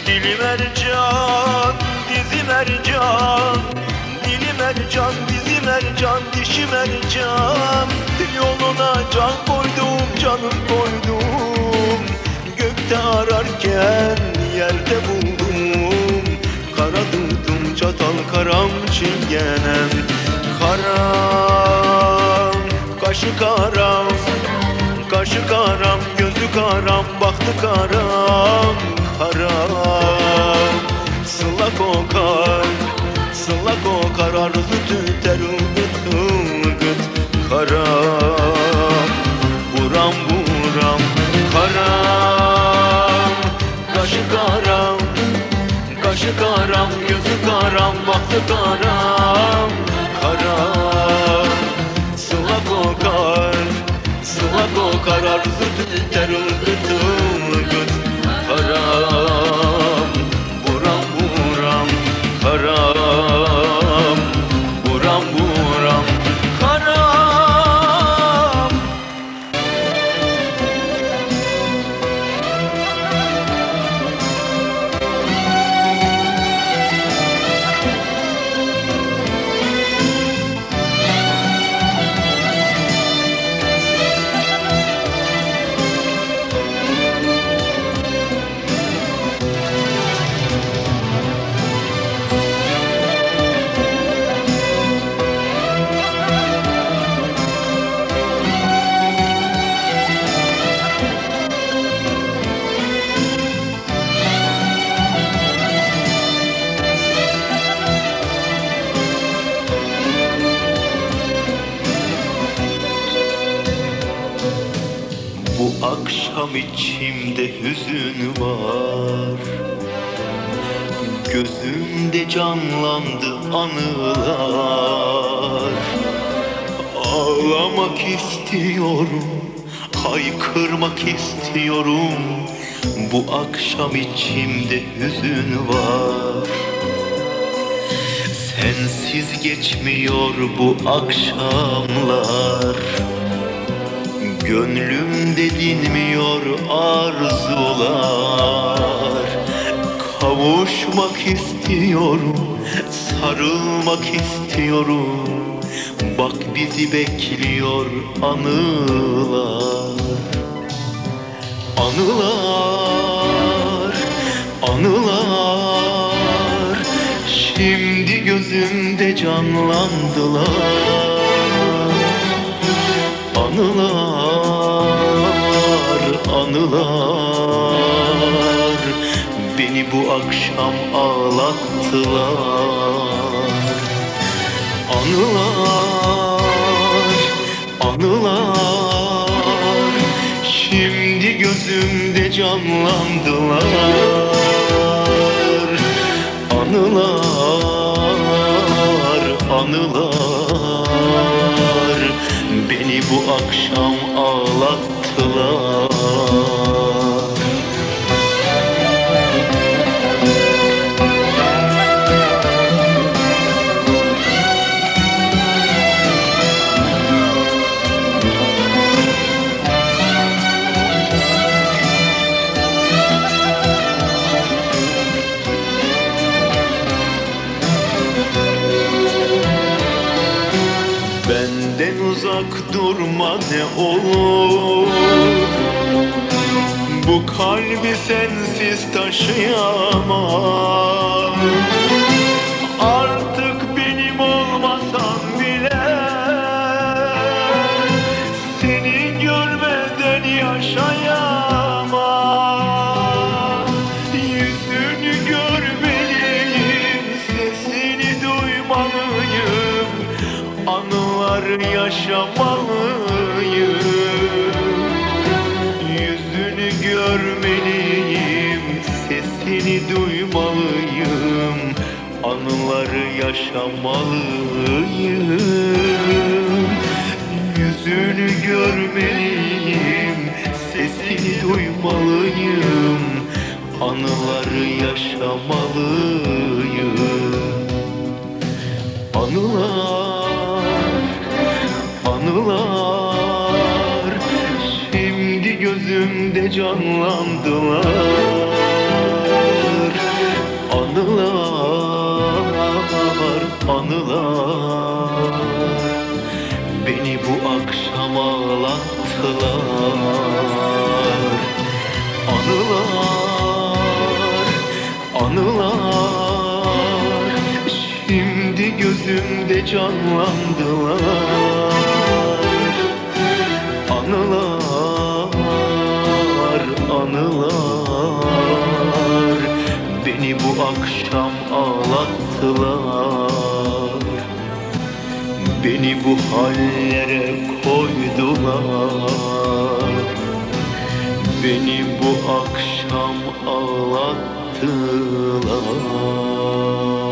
Dilim ercan, dizim ercan, dilim ercan, dizim ercan, dişim ercan. Yoluna can koydum, canım koydum. Gökte ararken yerde buldum. Kara durdum çatal karam çingenem. Karam, kaşı karam, kaşı karam, gözü karam, baktı karam. Karam, sıla kokar, sıla kokar, arzu tüter ılgıt ılgıt. Karam, buram buram, karam, kaşı karam, kaşı karam, gözü karam, baktı karam. Karam, sıla kokar, sıla kokar, arzu tüter ılgıt ılgıt. Karam, buram buram, karam, buram buram, karam. Bu akşam içimde hüzün var, gözümde canlandı anılar. Ağlamak istiyorum, haykırmak istiyorum. Bu akşam içimde hüzün var. Sensiz geçmiyor bu akşamlar. Gönlümde dinmiyor arzular. Kavuşmak istiyorum, sarılmak istiyorum. Bak bizi bekliyor anılar. Anılar, anılar, şimdi gözümde canlandılar. Anılar, anılar, beni bu akşam ağlattılar. Anılar, anılar, şimdi gözümde canlandılar. Anılar, anılar, beni bu akşam ağlattılar. Benden uzak durma ne olur. Bu kalbi sensiz taşıyamam. Artık benim olmasan bile seni görmeden yaşayamam. Yüzünü görmeliyim, sesini duymalıyım. Anılar yaşamalıyım. Yüzünü görmeliyim, sesini duymalıyım. Anıları yaşamalıyım. Yüzünü görmeliyim, sesini duymalıyım. Anıları yaşamalıyım. Anılar, anılar, şimdi gözümde canlandılar. anılar beni bu akşam ağlattılar. Anılar, anılar şimdi gözümde canlandılar. Anılar, anılar beni bu akşam ağlattılar. Beni bu hallere koydular. Beni bu akşam ağlattılar.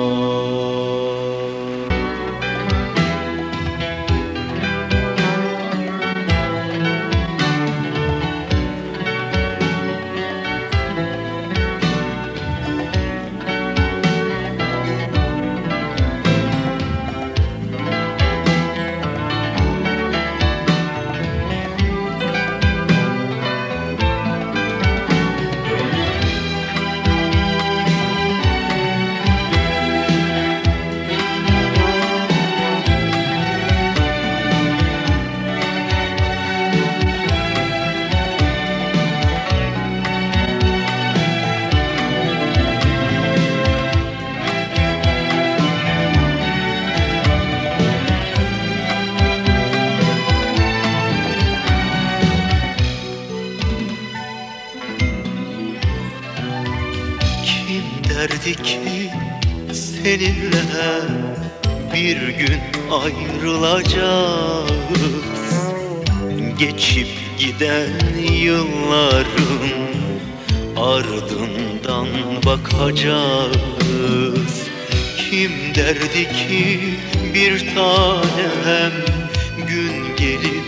Derdi ki seninle bir gün ayrılacağız. Geçip giden yılların ardından bakacağız. Kim derdi ki bir tanem gün gelip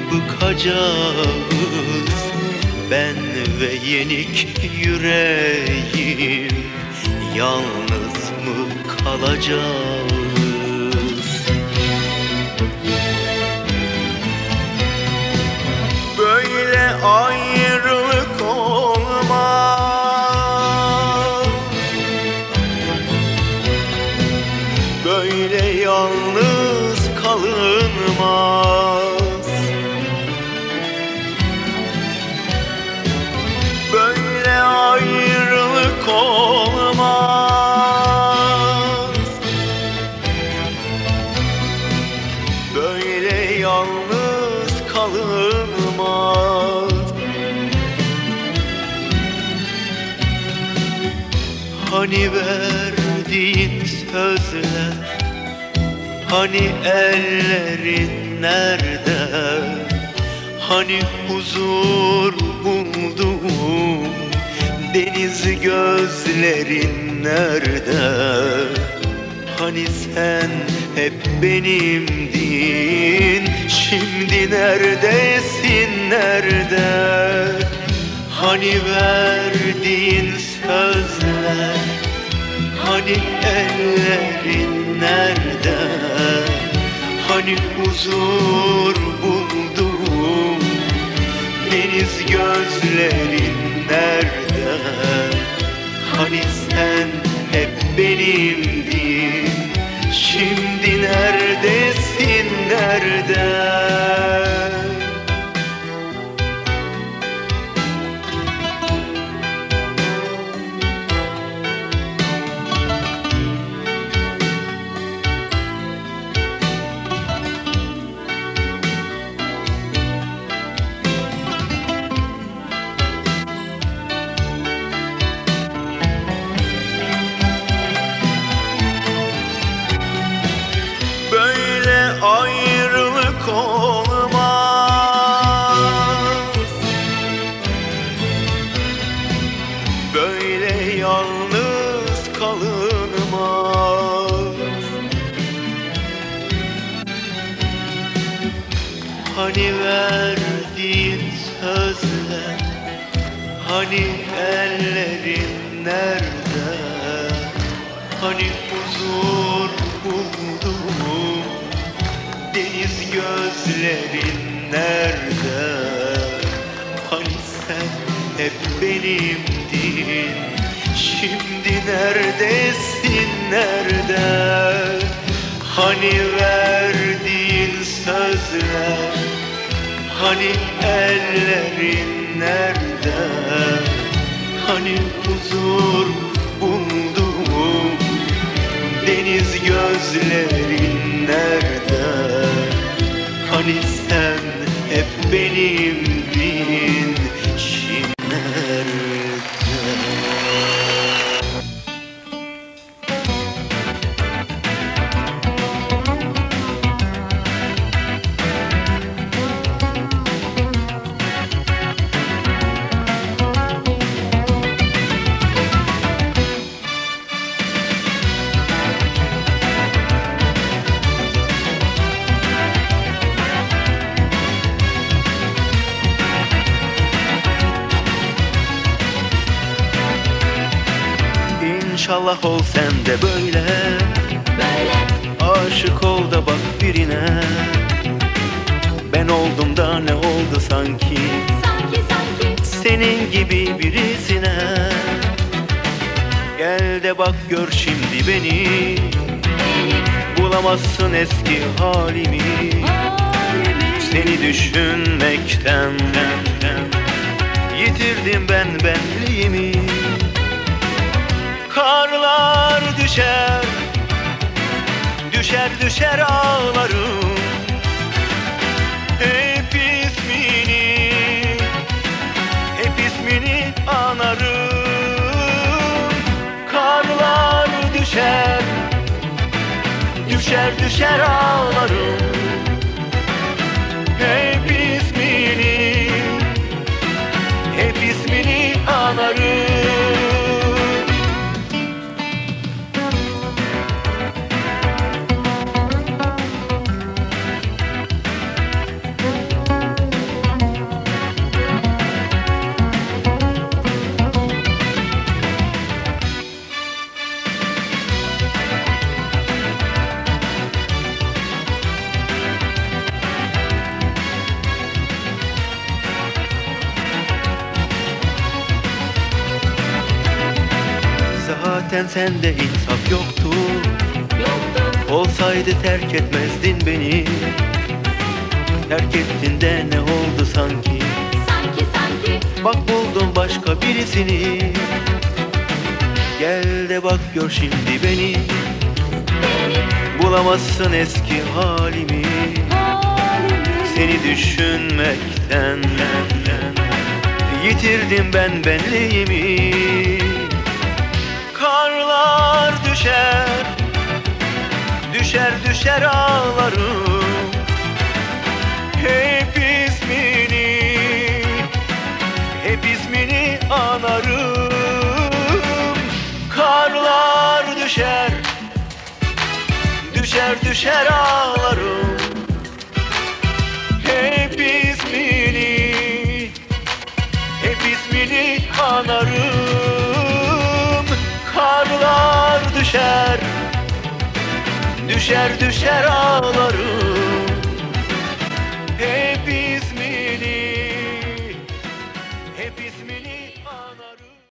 bıkacağız. Ben ve yenik yüreğim yalnız mı kalacağız? Böyle ayrılık olmaz. Böyle yalnız kalınmaz. Böyle ayrılık olmaz. Böyle yalnız kalınmaz. Hani verdiğin sözler, hani ellerin nerede? Hani huzur buldum, deniz gözlerin nerede? Hani sen hep benimdin, şimdi neredesin, nerede? Hani verdiğin sözler, hani ellerin nerede? Hani huzur buldum, deniz gözlerin nerede? Hani sen hep benimdin, şimdi neredesin, nerede? Ayrılık olmaz. Böyle yalnız kalınmaz. Hani verdiğin sözler, hani ellerin nerede? Hani huzur buldum, deniz gözlerin nerede? Hani sen hep benimdin, şimdi neredesin, nerede? Hani verdiğin sözler, hani ellerin nerede? Hani huzur bulduğum deniz gözlerin nerede? Hani sen hep benimdin, şimdi nerede? İnşallah ol sen de böyle, aşık ol da bak birine. Ben oldum da ne oldu sanki, senin gibi birisine. Gel de bak gör şimdi beni, bulamazsın eski halimi. Seni düşünmekten yitirdim ben benliğimi. Karlar düşer, düşer düşer ağlarım. Hep ismini, hep ismini anarım. Karlar düşer, düşer düşer ağlarım. Hep ismini, hep ismini anarım. Zaten sende insaf yoktu, olsaydı terk etmezdin beni. Terk ettin de ne oldu sanki, bak buldum başka birisini. Gel de bak gör şimdi beni, bulamazsın eski halimi. Seni düşünmekten yitirdim ben benliğimi. Karlar düşer, düşer düşer ağlarım. Hep ismini, hep ismini anarım. Karlar düşer, düşer düşer ağlarım. Hep ismini, hep ismini anarım. Karlar düşer, düşer düşer ağlarım.